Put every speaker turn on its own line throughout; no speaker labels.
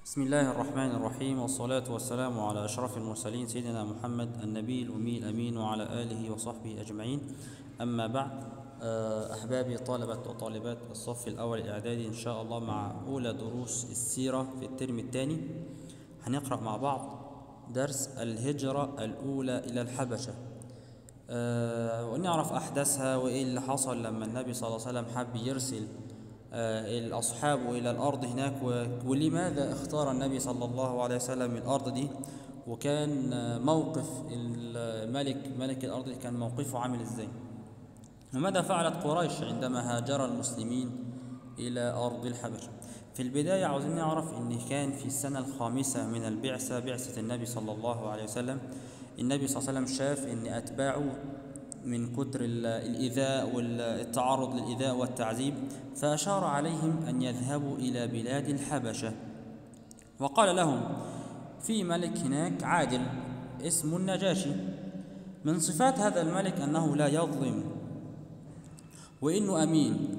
بسم الله الرحمن الرحيم، والصلاة والسلام على أشرف المرسلين سيدنا محمد النبي الأمي الأمين وعلى آله وصحبه أجمعين. أما بعد، أحبابي طلبة وطالبات الصف الأول الإعدادي، إن شاء الله مع أولى دروس السيرة في الترم الثاني هنقرأ مع بعض درس الهجرة الأولى إلى الحبشة، ونعرف أحداثها وإيه اللي حصل لما النبي صلى الله عليه وسلم حب يرسل الأصحاب إلى الأرض هناك، ولماذا اختار النبي صلى الله عليه وسلم الأرض دي، وكان موقف ملك الأرض دي كان موقفه عامل إزاي، وماذا فعلت قريش عندما هاجر المسلمين إلى أرض الحبشة. في البداية عاوزين نعرف إن كان في السنة الخامسة من البعثة، بعثة النبي صلى الله عليه وسلم، النبي صلى الله عليه وسلم شاف إن أتباعه من كتر الإيذاء والتعرض للإيذاء والتعذيب، فأشار عليهم أن يذهبوا إلى بلاد الحبشة، وقال لهم في ملك هناك عادل اسمه النجاشي، من صفات هذا الملك أنه لا يظلم وإنه أمين.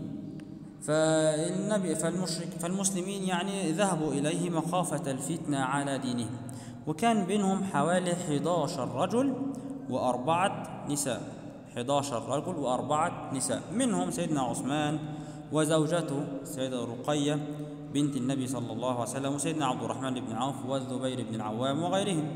فالمسلمين يعني ذهبوا إليه مخافة الفتنة على دينهم، وكان بينهم حوالي 11 رجل وأربعة نساء، 11 رجل وأربعة نساء، منهم سيدنا عثمان وزوجته سيدة رقية بنت النبي صلى الله عليه وسلم، وسيدنا عبد الرحمن بن عوف والزبير بن العوام وغيرهم.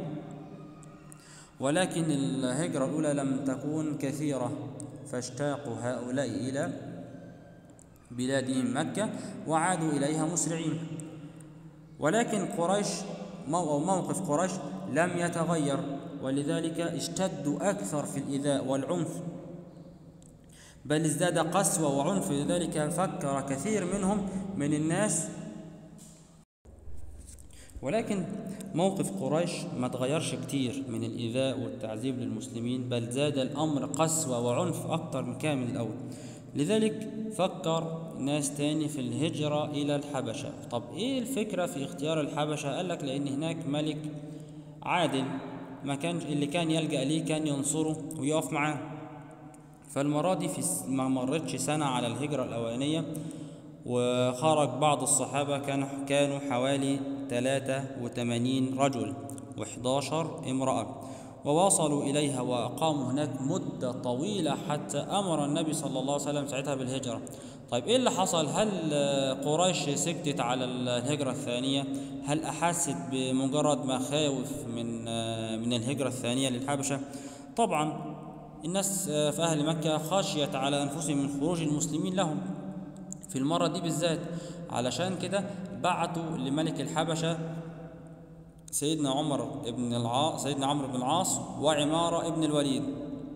ولكن الهجرة الأولى لم تكن كثيرة، فاشتاقوا هؤلاء إلى بلادهم مكة وعادوا إليها مسرعين. ولكن موقف قريش لم يتغير، ولذلك اشتدوا أكثر في الإيذاء والعنف، بل ازداد قسوة وعنف. لذلك فكر كثير منهم من الناس، ولكن موقف قريش ما تغيرش كتير من الإيذاء والتعذيب للمسلمين، بل زاد الأمر قسوة وعنف أكثر من كامل الأول. لذلك فكر ناس تاني في الهجرة إلى الحبشة. طب إيه الفكرة في اختيار الحبشة؟ قال لك لأن هناك ملك عادل، ما كان اللي كان يلجأ ليه كان ينصره ويقف معاه. فالمرة دي ما مرتش سنة على الهجرة الأولانية، وخرج بعض الصحابة كانوا حوالي 83 رجل و11 امرأة، ووصلوا إليها وأقاموا هناك مدة طويلة حتى أمر النبي صلى الله عليه وسلم ساعتها بالهجرة. طيب إيه اللي حصل؟ هل قريش سكتت على الهجرة الثانية؟ هل أحست بمجرد مخاوف من الهجرة الثانية للحبشة؟ طبعا الناس في أهل مكة خشيت على أنفسهم من خروج المسلمين لهم في المرة دي بالذات، علشان كده بعتوا لملك الحبشة سيدنا عمرو بن العاص وعمارة بن الوليد.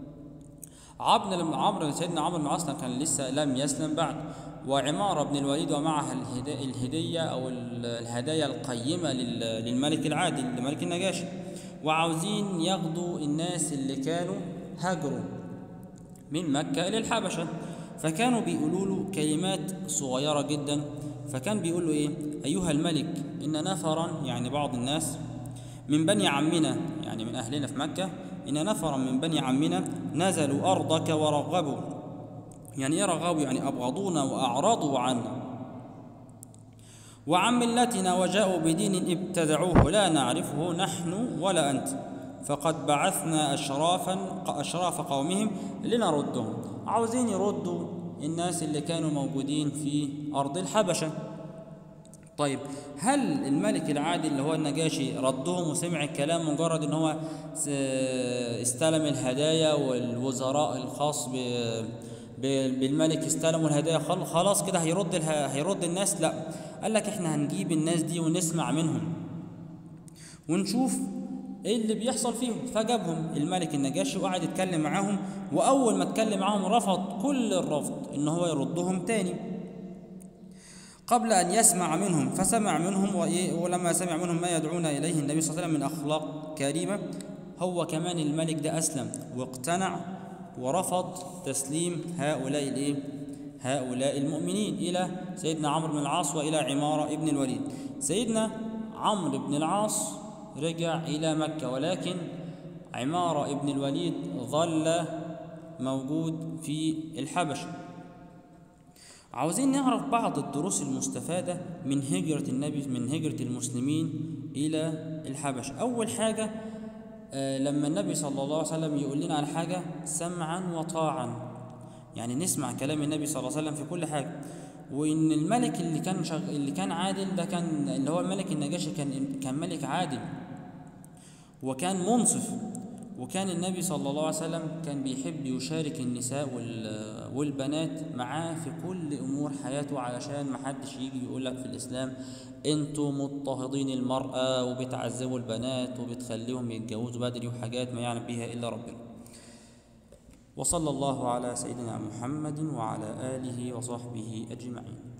سيدنا عمرو بن العاص كان لسه لم يسلم بعد، وعمارة بن الوليد ومعها الهدية أو الهدايا القيمة للملك العادل لملك النجاشي، وعاوزين ياخدوا الناس اللي كانوا هاجروا من مكة إلى الحبشة. فكانوا بيقولوا له كلمات صغيرة جدا، فكان بيقول له إيه؟ أيها الملك، إن نفرا، يعني بعض الناس من بني عمنا، يعني من أهلنا في مكة، إن نفرا من بني عمنا نزلوا أرضك ورغبوا، يعني إيه رغبوا؟ يعني أبغضونا وأعرضوا عنا وعن ملتنا، وجاءوا بدين ابتدعوه لا نعرفه نحن ولا أنت، فقد بعثنا أشراف قومهم لنردهم. عاوزين يردوا الناس اللي كانوا موجودين في أرض الحبشة. طيب هل الملك العادل اللي هو النجاشي ردهم وسمع الكلام مجرد ان هو استلم الهدايا، والوزراء الخاص بالملك استلموا الهدايا خلاص كده هيرد الناس؟ لا، قال لك احنا هنجيب الناس دي ونسمع منهم ونشوف ايه اللي بيحصل فيهم. فجابهم الملك النجاشي وقعد يتكلم معاهم، واول ما اتكلم معاهم رفض كل الرفض ان هو يردهم تاني قبل أن يسمع منهم. فسمع منهم، ولما سمع منهم ما يدعون إليه النبي صلى الله عليه وسلم من أخلاق كريمة، هو كمان الملك ده أسلم واقتنع ورفض تسليم هؤلاء المؤمنين إلى سيدنا عمرو بن العاص وإلى عمارة بن الوليد. سيدنا عمرو بن العاص رجع إلى مكة، ولكن عمارة بن الوليد ظل موجود في الحبشة. عاوزين نعرف بعض الدروس المستفادة من هجرة النبي، من هجرة المسلمين إلى الحبش. أول حاجة، لما النبي صلى الله عليه وسلم يقول لنا على حاجة سمعا وطاعا، يعني نسمع كلام النبي صلى الله عليه وسلم في كل حاجة. وإن الملك اللي كان عادل ده، كان اللي هو الملك النجاشي، كان ملك عادل وكان منصف. وكان النبي صلى الله عليه وسلم كان بيحب يشارك النساء والبنات معاه في كل أمور حياته، علشان محدش يجي يقولك في الإسلام انتوا مضطهدين المرأة وبتعذبوا البنات وبتخليهم يتجوزوا بدري وحاجات ما يعلم بها إلا ربنا. وصلى الله على سيدنا محمد وعلى آله وصحبه أجمعين.